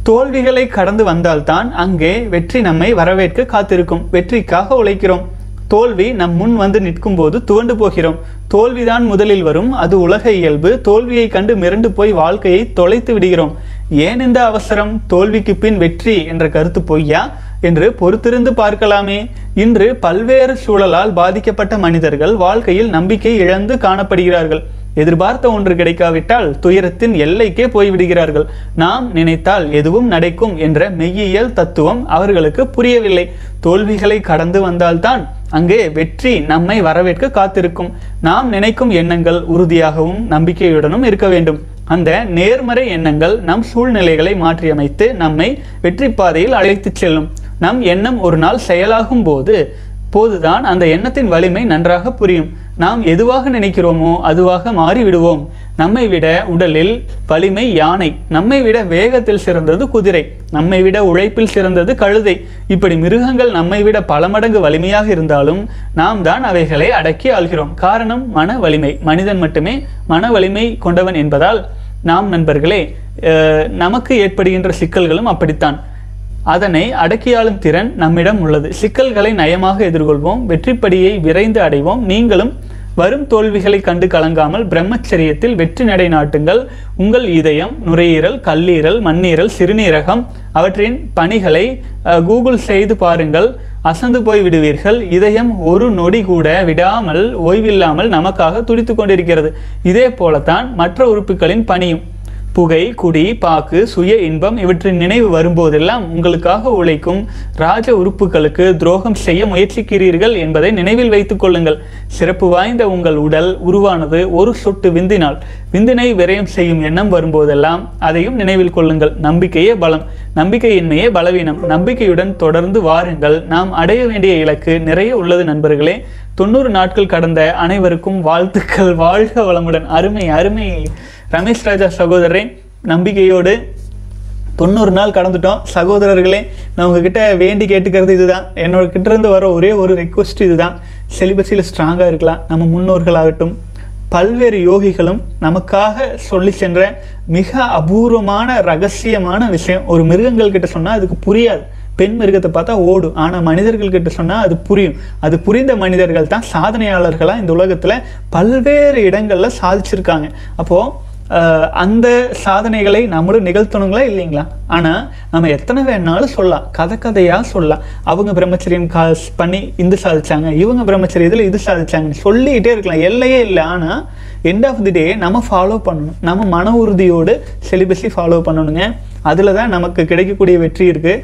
தோல்விகளை கடந்து வந்தால்தான் அங்கே வெற்றி நம்மை வரவேற்க காத்திருக்கும். வெற்றிக்காக உழைக்கிறோம். தோல்வி நம் முன் வந்து நிற்கும் போது துவண்டு போகிறோம். தோல்விதான் முதலில் வரும், அது உலக இயல்பு. தோல்வியை கண்டு மிரண்டு போய் வாழ்க்கையை தொலைத்து விடுகிறோம். ஏன் இந்த அவசரம்? தோல்விக்கு பின் வெற்றி என்ற கருத்து பொய்யா என்று பொறுத்திருந்து பார்க்கலாமே. இன்று பல்வேறு சூழலால் பாதிக்கப்பட்ட மனிதர்கள் வாழ்க்கையில் நம்பிக்கை இழந்து காணப்படுகிறார்கள். எதிர்பார்த்த ஒன்று கிடைக்காவிட்டால் துயரத்தின் எல்லைக்கே போய்விடுகிறார்கள். நாம் நினைத்தால் எதுவும் நடக்கும் என்ற மெய்யியல் தத்துவம் அவர்களுக்கு புரியவில்லை. தோல்விகளை கடந்து வந்தால்தான் அங்கே வெற்றி நம்மை வரவேற்க காத்திருக்கும். நாம் நினைக்கும் எண்ணங்கள் உறுதியாகவும் நம்பிக்கையுடனும் இருக்க வேண்டும். அந்த நேர்மறை எண்ணங்கள் நம் சூழ்நிலைகளை மாற்றியமைத்து நம்மை வெற்றி பாதையில் அழைத்து செல்லும். நம் எண்ணம் ஒரு நாள் செயலாகும் போதுதான் அந்த எண்ணத்தின் வலிமை நன்றாக புரியும். நாம் எதுவாக நினைக்கிறோமோ அதுவாக மாறிவிடுவோம். நம்மை விட உடலில் வலிமை யானை, நம்மை விட வேகத்தில் சிறந்தது குதிரை, நம்மை விட உழைப்பில் சிறந்தது கழுதை. இப்படி மிருகங்கள் நம்மை விட பல மடங்கு வலிமையாக இருந்தாலும் நாம் தான் அவைகளை அடக்கி ஆள்கிறோம். காரணம் மன வலிமை. மனிதன் மட்டுமே மன வலிமை கொண்டவன் என்பதால் நாம் நண்பர்களே நமக்கு ஏற்படுகின்ற சிக்கல்களும் அப்படித்தான். அதனை அடக்கியாளும் திறன் நம்மிடம் உள்ளது. சிக்கல்களை நயமாக எதிர்கொள்வோம். வெற்றிப்படியை விரைந்து அடைவோம். நீங்களும் வரும் தோல்விகளை கண்டு கலங்காமல் பிரம்மச்சரியத்தில் வெற்றி நடை நாட்டுங்கள். உங்கள் இதயம், நுரையீரல், கல்லீரல், மண்ணீரல், சிறுநீரகம் அவற்றின் பணிகளை கூகுள் செய்து பாருங்கள். அசந்து போய் விடுவீர்கள். இதயம் ஒரு நொடி கூட விடாமல் ஓய்வில்லாமல் நமக்காக துடித்து கொண்டிருக்கிறது. இதே போலத்தான் மற்ற உறுப்புகளின் பணியும். புகை, குடி, பாக்கு, சுய இன்பம் இவற்றின் நினைவு வரும்போதெல்லாம் உங்களுக்காக உழைக்கும் ராஜ உறுப்புகளுக்கு துரோகம் செய்ய முயற்சிக்கிறீர்கள் என்பதை நினைவில் வைத்துக் கொள்ளுங்கள். சிறப்பு வாய்ந்த உங்கள் உடல் உருவானது ஒரு சொட்டு விந்தினால். விந்தினை விரயம் செய்யும் எண்ணம் வரும்போதெல்லாம் அதையும் நினைவில் கொள்ளுங்கள். நம்பிக்கையே பலம், நம்பிக்கையின்மையே பலவீனம். நம்பிக்கையுடன் தொடர்ந்து வாருங்கள். நாம் அடைய வேண்டிய இலக்கு நிறைய உள்ளது நண்பர்களே. 90 நாட்கள் கடந்த அனைவருக்கும் வாழ்த்துக்கள். வாழ்க வளமுடன். அருமை அருமை ரமேஷ் ராஜா சகோதரரே. நம்பிக்கையோடு 90 நாள் கடந்துட்டோம் சகோதரர்களே. நான் உங்ககிட்ட வேண்டி கேட்டுக்கிறது இதுதான். என்னோட கிட்ட இருந்து வர ஒரே ஒரு ரெக்வஸ்ட் இதுதான். செலிபஸில் ஸ்ட்ராங்காக இருக்கலாம். நம்ம முன்னோர்களாகட்டும் பல்வேறு யோகிகளும் நமக்காக சொல்லி சென்ற மிக அபூர்வமான ரகசியமான விஷயம். ஒரு மிருகங்கள் கிட்ட சொன்னால் அதுக்கு புரியாது. பெண் மிருகத்தை பார்த்தா ஓடும். ஆனால் மனிதர்கள் கிட்ட சொன்னால் அது புரியும். அது புரிந்த மனிதர்கள் தான் சாதனையாளர்களாக இந்த உலகத்தில் பல்வேறு இடங்களில் சாதிச்சிருக்காங்க. அப்போது அந்த சாதனைகளை நம்மளும் நிகழ்த்தணுங்களா இல்லைங்களா? ஆனால் நம்ம எத்தனை வேணாலும் சொல்லலாம், கதையாக சொல்லலாம். அவங்க பிரம்மச்சரியம் பண்ணி இது சாதிச்சாங்க, இவங்க பிரம்மச்சரியத்தில் இது சாதிச்சாங்கன்னு சொல்லிக்கிட்டே இருக்கலாம். எல்லையே இல்லை. ஆனால் எண்ட் ஆஃப் தி டே நம்ம ஃபாலோ பண்ணணும். நம்ம மன உறுதியோடு செலிபஸை ஃபாலோ பண்ணணுங்க. அதில் தான் நமக்கு கிடைக்கக்கூடிய வெற்றி இருக்குது.